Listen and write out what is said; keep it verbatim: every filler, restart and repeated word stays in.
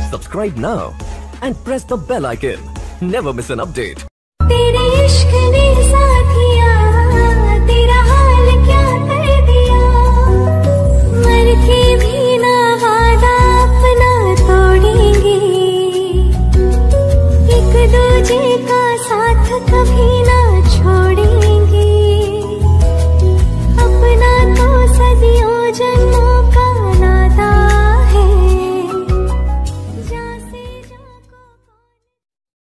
Subscribe now and press the bell icon. Never miss an update.